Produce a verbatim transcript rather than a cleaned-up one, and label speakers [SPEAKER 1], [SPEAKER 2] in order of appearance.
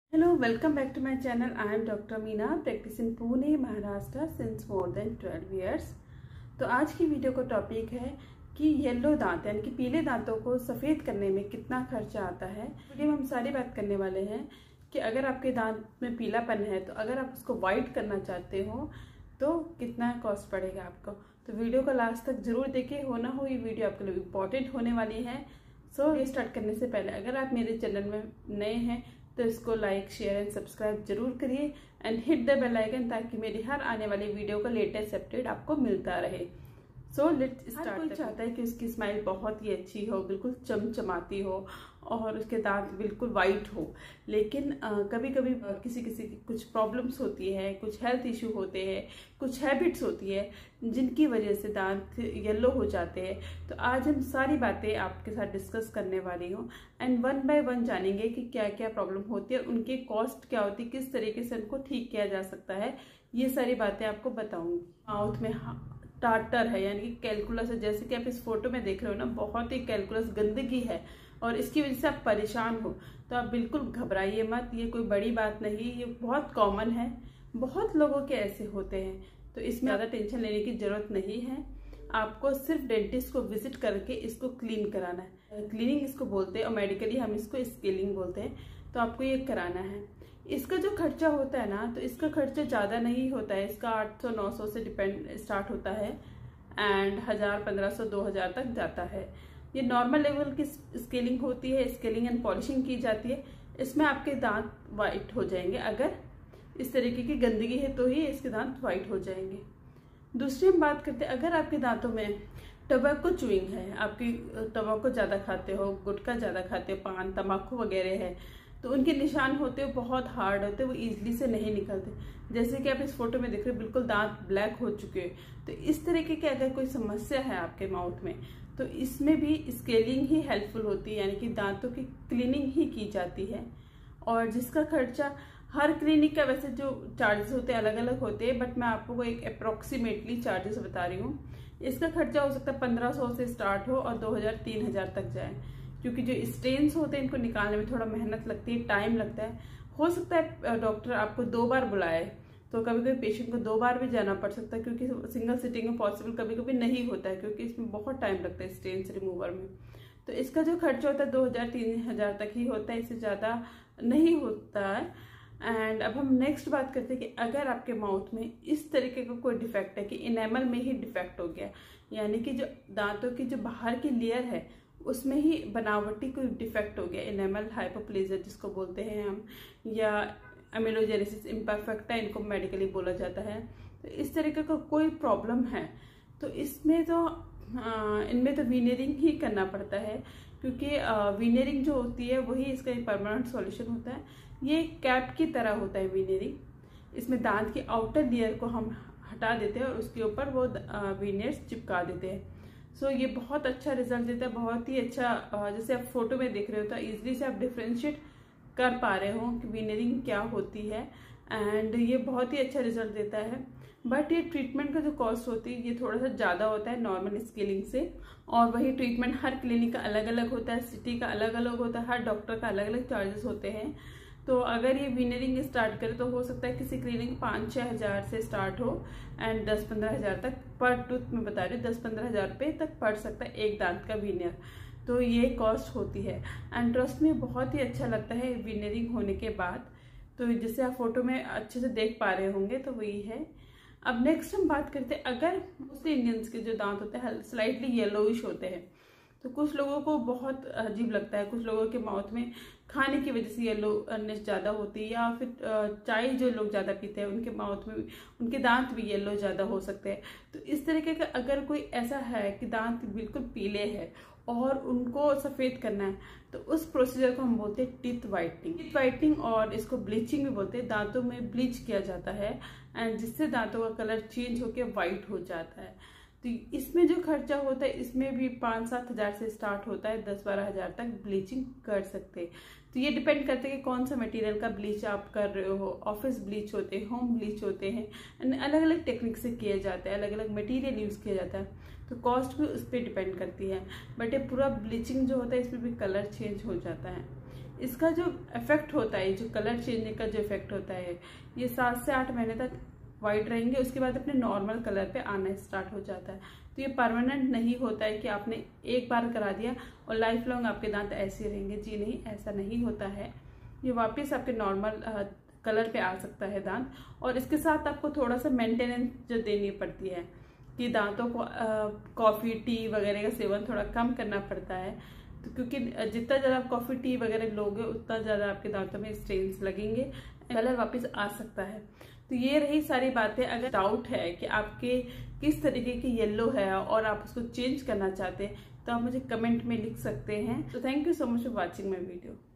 [SPEAKER 1] Hello, welcome back to my channel. I am Doctor Meena, practice in Pune, Maharashtra since more than twelve years. तो आज की video का topic है कि yellow दांत यानी कि पीले दांतों को सफ़ेद करने में कितना खर्चा आता है। वीडियो में हम सारी बात करने वाले हैं कि अगर आपके दांत में पीलापन है तो अगर आप उसको वाइट करना चाहते हो तो कितना कॉस्ट पड़ेगा आपको। तो वीडियो को लास्ट तक जरूर देखें, हो ना हो ये वीडियो आपके लिए इम्पॉर्टेंट होने वाली है। सो ये स्टार्ट करने से पहले अगर आप मेरे चैनल में नए हैं तो इसको लाइक शेयर एंड सब्सक्राइब जरूर करिए and hit the bell icon ताकि मेरी हर आने वाली वीडियो का लेटेस्ट अपडेट आपको मिलता रहे। So let's start. कोई चाहता है कि उसकी स्माइल बहुत ही अच्छी हो, बिल्कुल चमचमाती हो और उसके दांत बिल्कुल वाइट हो, लेकिन आ, कभी कभी किसी किसी की कुछ प्रॉब्लम्स होती है, कुछ हेल्थ इशू होते हैं, कुछ हैबिट्स होती है जिनकी वजह से दांत येलो हो जाते हैं। तो आज हम सारी बातें आपके साथ डिस्कस करने वाली हूँ एंड वन बाय वन जानेंगे कि क्या क्या प्रॉब्लम होती है, उनकी कॉस्ट क्या होती है, किस तरीके से उनको ठीक किया जा सकता है, ये सारी बातें आपको बताऊंगी। माउथ में टार्टर है यानी कि कैलकुलस है, जैसे कि आप इस फोटो में देख रहे हो ना, बहुत ही कैलकुलस गंदगी है और इसकी वजह से आप परेशान हो तो आप बिल्कुल घबराइए मत। ये कोई बड़ी बात नहीं, ये बहुत कॉमन है, बहुत लोगों के ऐसे होते हैं, तो इसमें ज़्यादा टेंशन लेने की जरूरत नहीं है। आपको सिर्फ डेंटिस्ट को विजिट करके इसको क्लीन कराना है। क्लीनिंग इसको बोलते हैं और मेडिकली हम इसको स्केलिंग बोलते हैं। तो आपको ये कराना है। इसका जो खर्चा होता है ना, तो इसका खर्चा ज़्यादा नहीं होता है। इसका आठ सौ नौ सौ से डिपेंड स्टार्ट होता है एंड हज़ार पंद्रह सौ दो हज़ार तक जाता है। ये नॉर्मल लेवल की स्केलिंग होती है, स्केलिंग एंड पॉलिशिंग की जाती है। इसमें आपके दांत वाइट हो जाएंगे, अगर इस तरीके की गंदगी है तो ही इसके दांत वाइट हो जाएंगे। दूसरी हम बात करते हैं, अगर आपके दांतों में टबैको चुइंग है, आपकी टबैको ज़्यादा खाते हो, गुटखा ज़्यादा खाते हो, पान तम्बाकू वगैरह है, तो उनके निशान होते हैं बहुत हार्ड होते हैं, वो इजीली से नहीं निकलते। जैसे कि आप इस फोटो में देख रहे हो, बिल्कुल दांत ब्लैक हो चुके हैं। तो इस तरीके की अगर कोई समस्या है आपके माउथ में तो इसमें भी स्केलिंग ही हेल्पफुल होती है, यानी कि दांतों की क्लीनिंग ही की जाती है। और जिसका खर्चा हर क्लिनिक का वैसे जो चार्जेस होते हैं अलग अलग होते हैं, बट मैं आपको एक अप्रोक्सीमेटली चार्जेस बता रही हूँ। इसका खर्चा हो सकता है पंद्रह सौ से स्टार्ट हो और दो हजार तीन हजार तक जाए, क्योंकि जो स्टेन्स होते हैं इनको निकालने में थोड़ा मेहनत लगती है, टाइम लगता है। हो सकता है डॉक्टर आपको दो बार बुलाए, तो कभी कभी पेशेंट को दो बार भी जाना पड़ सकता है, क्योंकि सिंगल सिटिंग में पॉसिबल कभी कभी नहीं होता है, क्योंकि इसमें बहुत टाइम लगता है स्टेन्स रिमूवर में। तो इसका जो खर्चा होता है दो हजार तीन हजार तक ही होता है, इससे ज़्यादा नहीं होता है। एंड अब हम नेक्स्ट बात करते हैं कि अगर आपके माउथ में इस तरीके का कोई डिफेक्ट है कि इनेमल में ही डिफेक्ट हो गया, यानी कि जो दांतों की जो बाहर की लेयर है उसमें ही बनावटी कोई डिफेक्ट हो गया, इनेमल हाइपोप्लेजिया जिसको बोलते हैं हम, या अमेलोजेनेसिस इम्परफेक्टा इनको मेडिकली बोला जाता है। तो इस तरीके का कोई प्रॉब्लम है तो इसमें तो इनमें तो वीनरिंग ही करना पड़ता है, क्योंकि वीनरिंग जो होती है वही इसका परमानेंट सॉल्यूशन होता है। ये कैप की तरह होता है वीनरिंग। इसमें दांत की आउटर लेयर को हम हटा देते हैं और उसके ऊपर वो वीनर्स चिपका देते हैं। सो so, ये बहुत अच्छा रिजल्ट देता है, बहुत ही अच्छा। जैसे आप फोटो में देख रहे हो तो इजीली से आप डिफ्रेंशिएट कर पा रहे हो कि वीनरिंग क्या होती है एंड ये बहुत ही अच्छा रिजल्ट देता है। बट ये ट्रीटमेंट का जो कॉस्ट होती है ये थोड़ा सा ज़्यादा होता है नॉर्मल स्केलिंग से, और वही ट्रीटमेंट हर क्लिनिक का अलग अलग होता है, सिटी का अलग अलग होता है, हर डॉक्टर का अलग अलग चार्जेस होते हैं। तो अगर ये वीनरिंग स्टार्ट करे तो हो सकता है किसी क्लिनिक पाँच छः हज़ार से स्टार्ट हो एंड दस पंद्रह हज़ार तक पर टूथ में बता रही हूँ, दस पंद्रह हज़ार रुपये तक पड़ सकता है एक दांत का वीनर। तो ये कॉस्ट होती है एंड ट्रस्ट में बहुत ही अच्छा लगता है वीनरिंग होने के बाद। तो जैसे आप फोटो में अच्छे से देख पा रहे होंगे तो वही है। अब नेक्स्ट हम बात करते हैं, अगर मोस्टली इंडियंस के जो दांत होते हैं स्लाइटली येलोइश होते हैं, तो कुछ लोगों को बहुत अजीब लगता है, कुछ लोगों के माउथ में खाने की वजह से येलोनेस ज़्यादा होती है, या फिर चाय जो लोग ज़्यादा पीते हैं उनके माउथ में उनके दांत भी येलो ज़्यादा हो सकते हैं। तो इस तरीके का अगर कोई ऐसा है कि दांत बिल्कुल पीले हैं और उनको सफ़ेद करना है तो उस प्रोसीजर को हम बोलते हैं टीथ वाइटनिंग। टीथ वाइटनिंग और इसको ब्लीचिंग भी बोलते हैं। दांतों में ब्लीच किया जाता है एंड जिससे दांतों का कलर चेंज होकर वाइट हो जाता है। तो इसमें जो खर्चा होता है इसमें भी पाँच सात हज़ार से स्टार्ट होता है, दस बारह हज़ार तक ब्लीचिंग कर सकते हैं। तो ये डिपेंड करता है कि कौन सा मटेरियल का ब्लीच आप कर रहे हो। ऑफिस ब्लीच होते हैं, होम ब्लीच होते हैं, अलग अलग टेक्निक से किए जाते हैं, अलग अलग मटेरियल यूज़ किया जाता है, तो कॉस्ट भी उस पर डिपेंड करती है। बट ये पूरा ब्लीचिंग जो होता है इसमें भी कलर चेंज हो जाता है। इसका जो इफेक्ट होता है, जो कलर चेंजिंग का जो इफेक्ट होता है, ये सात से आठ महीने तक वाइट रहेंगे, उसके बाद अपने नॉर्मल कलर पे आना स्टार्ट हो जाता है। तो ये परमानेंट नहीं होता है कि आपने एक बार करा दिया और लाइफ लॉन्ग आपके दांत ऐसे रहेंगे। जी नहीं, ऐसा नहीं होता है। ये वापस आपके नॉर्मल कलर पे आ सकता है दांत। और इसके साथ आपको थोड़ा सा मेंटेनेंस जो देनी पड़ती है कि दांतों को कॉफ़ी टी वगैरह का सेवन थोड़ा कम करना पड़ता है। तो क्योंकि जितना ज़्यादा आप कॉफ़ी टी वगैरह लोगे उतना ज़्यादा आपके दांतों में स्ट्रेन्स लगेंगे, कलर वापस आ सकता है। तो ये रही सारी बातें। अगर डाउट है कि आपके किस तरीके की येलो है और आप उसको चेंज करना चाहते हैं तो आप मुझे कमेंट में लिख सकते हैं। तो thank you so much for watching my video.